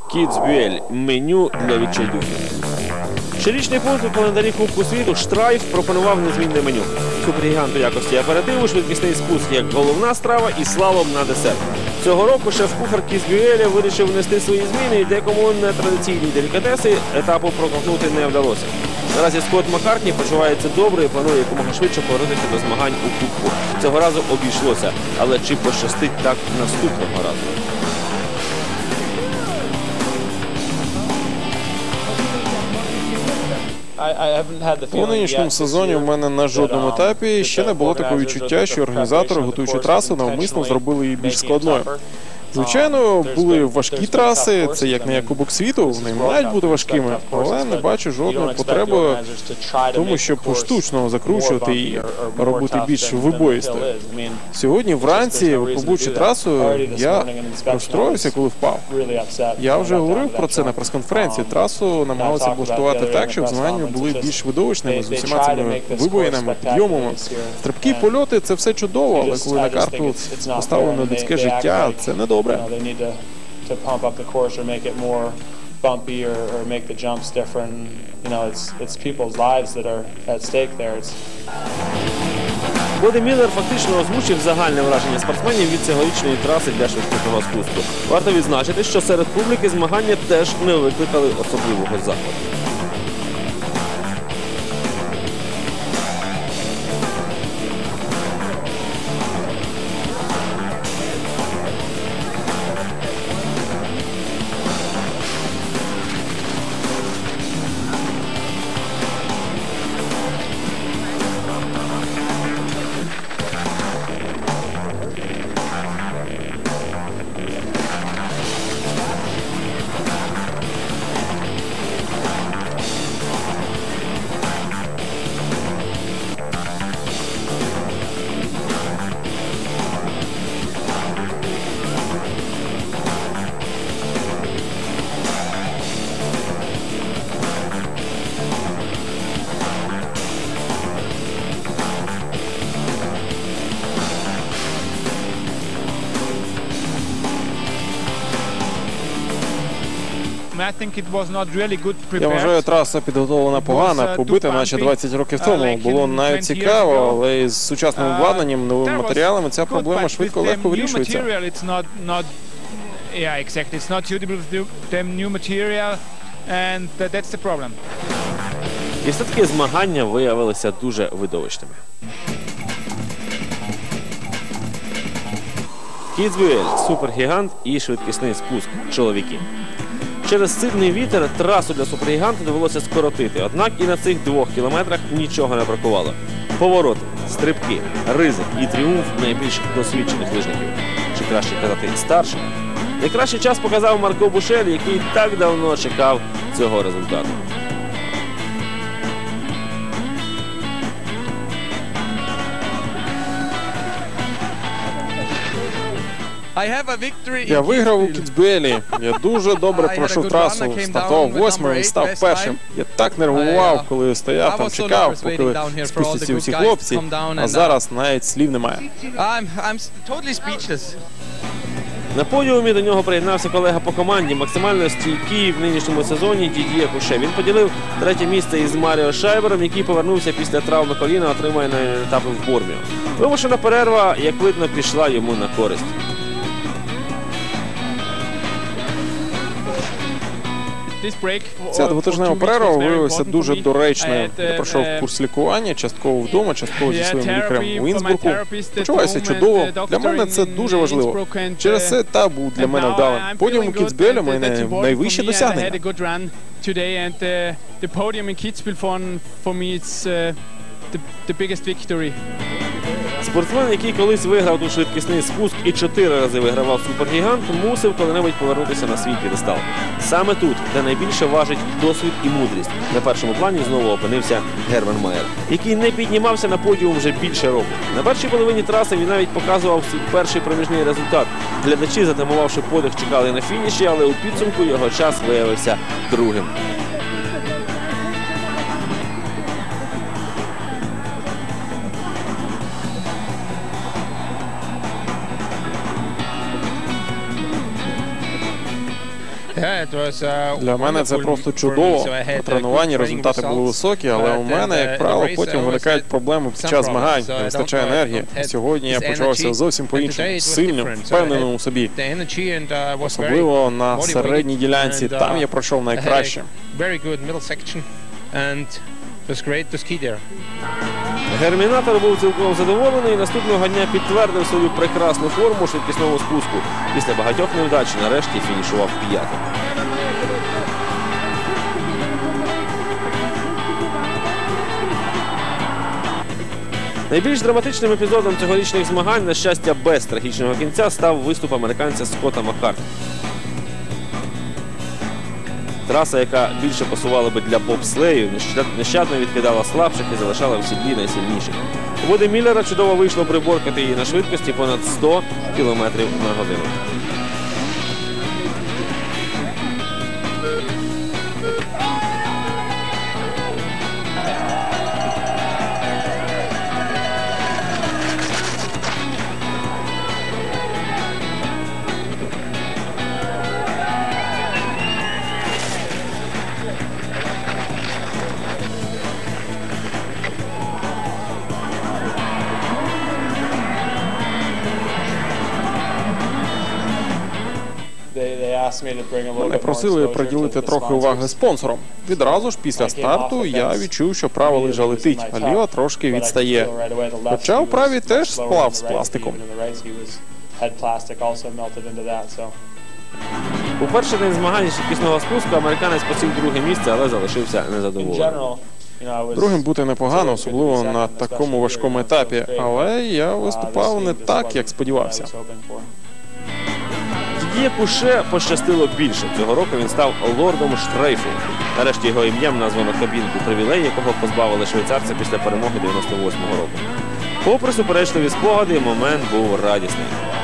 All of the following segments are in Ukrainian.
Кіцбюель. Меню для відчайдухів. Щорічний пункт у календарі Кубку світу Штрайф пропонував незмінне меню. Супергігант у якості аперитиву, швидкісний спуск як головна страва і слалом на десерт. Цього року шеф-кухар Кіцбюеля вирішив внести свої зміни і декому нетрадиційні делікатеси етапу проковтнути не вдалося. Наразі Скотт Маккартні почувається добре і планує якомога швидше повернутися до змагань у Кубку. Цього разу обійшлося, але чи пощастить так наступного разу? У нинішньому сезоні в мене на жодному етапі ще не було такого відчуття, що організатори, готуючи трасу, навмисно зробили її більш складною. Звичайно, були важкі траси, це як не як Кубок світу, вони мають бути важкими, але не бачу жодної потреби в тому, щоб штучно закручувати і робити більш вибоїстою. Сьогодні вранці, побувши трасу, я розстроївся, коли впав. Я вже говорив про це на прес-конференції. Трасу намагалися облаштувати так, щоб змагання були більш видовищними, з усіма цими вибоїнами, підйомами. Стрибки і польоти – це все чудово, але коли на карту поставлено людське життя, це не добре. They need to pump up the course or make it more bumpy or make the jumps different. It's people's lives that are at stake there. Боді Міллер фактично озвучив загальне враження спортсменів від цьогорічної траси для швидкого спуску. Варто відзначити, що серед публіки змагання теж не викликали особливого захвату. Я вважаю, траса підготовлена погано, побита, наче 20 років тому. Було навіть цікаво, але з сучасним обладнанням, новими матеріалами ця проблема швидко-легко вирішується. І все-таки змагання виявилися дуже видовищними. Кіцбюель, супергігант і швидкісний спуск. Чоловіки. Через сильний вітер трасу для супергіганта довелося скоротити, однак і на цих 2 кілометрах нічого не бракувало. Повороти, стрибки, ризик і тріумф найбільш досвідчених лижників. Чи краще казати старших? Найкращий час показав Марко Бушель, який так давно чекав цього результату. Я виграв у Кіцбюелі. Я дуже добре пройшов трасу, стартував 8-м і став першим. Я так нервував, коли стояв там, чекав, поки спустяться усі хлопці, а зараз навіть слів немає. На подіумі до нього приєднався колега по команді, максимально стійкий в нинішньому сезоні Дід'є Куше. Він поділив 3-те місце із Маріо Шайбером, який повернувся після травми коліна, отримує на етапі в Борміо. Вимушена перерва, як видно, пішла йому на користь. Ця двотижнева перерва виявилася дуже доречною. Я пройшов курс лікування, частково вдома, частково зі своїм лікарем у Інсбруку. Почуваюся чудово. Для мене це дуже важливо. Через це етап був для мене вдалим. Подіум у Кіцбюелі – мене найвище досягнення. Спортсмен, який колись виграв тут швидкісний спуск і 4 рази вигравав супергігант, мусив коли-небудь повернутися на свій п'єдестал. Саме тут, де найбільше важить досвід і мудрість, на першому плані знову опинився Герман Майер, який не піднімався на подіум вже більше року. На першій половині траси він навіть показував свій перший проміжний результат. Глядачі, затамувавши подих, чекали на фініші, але у підсумку його час виявився другим. Для мене це просто чудово. На тренуванні результати були високі, але у мене, як правило, потім виникають проблеми під час змагань, не вистачає енергії. Сьогодні я почувався зовсім по-іншому, сильним, впевненим у собі. Особливо на середній ділянці, там я пройшов найкраще. Гермінатор був цілком задоволений і наступного дня підтвердив свою прекрасну форму у швидкісному спуску. Після багатьох невдач нарешті фінішував п'ятим. Найбільш драматичним епізодом цьогорічних змагань, на щастя, без трагічного кінця, став виступ американця Скотта Маккарті. Траса, яка більше пасувала би для бобслею, нещадно відкидала слабших і залишала в сідлі найсильніших. У Боді Міллера чудово вийшло приборкати її на швидкості понад 100 км на годину. Мене просили приділити трохи уваги спонсорам. Відразу ж після старту я відчув, що права лижа летить, а ліва трошки відстає. Хоча у правій теж сплав з пластиком. У перший день змагань швидкісного спуску американець посів друге місце, але залишився незадоволеним. Другим бути непогано, особливо на такому важкому етапі, але я виступав не так, як сподівався. Дід'є Куше пощастило більше. Цього року він став лордом Штрайфу. Нарешті його ім'ям названо кабінку, привілей, якого позбавили швейцарця після перемоги 98-го року. Попри суперечливі спогади, момент був радісний.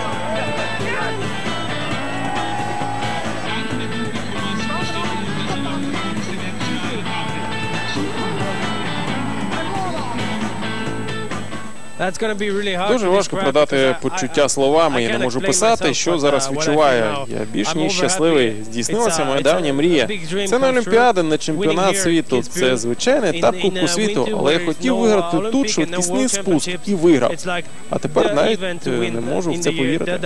Дуже важко передати почуття словами, я не можу писати, що зараз відчуваю. Я більш ніж щасливий. Здійснилася моя давня мрія. Це не Олімпіада, не чемпіонат світу, це звичайний етап Кубку світу, але я хотів виграти тут швидкісний спуск і виграв. А тепер навіть не можу в це повірити.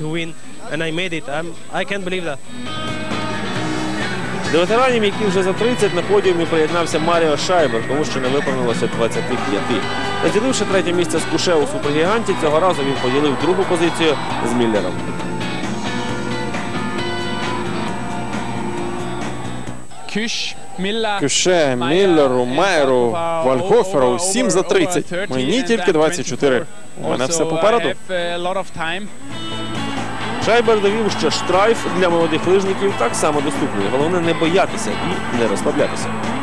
До ветеранів, які вже за 30, на подіумі приєднався Маріо Шайбер, тому що не виповнилося 25. Розділивши третє місце з Куше у супергіганті, цього разу він поділив другу позицію з Міллером. Кюше, Міллеру, Майеру, Вальхоферу, 7 за 30. Мені тільки 24. У мене все попереду. Шайбер довів, що Штрайф для молодих лижників так само доступний. Головне не боятися і не розслаблятися.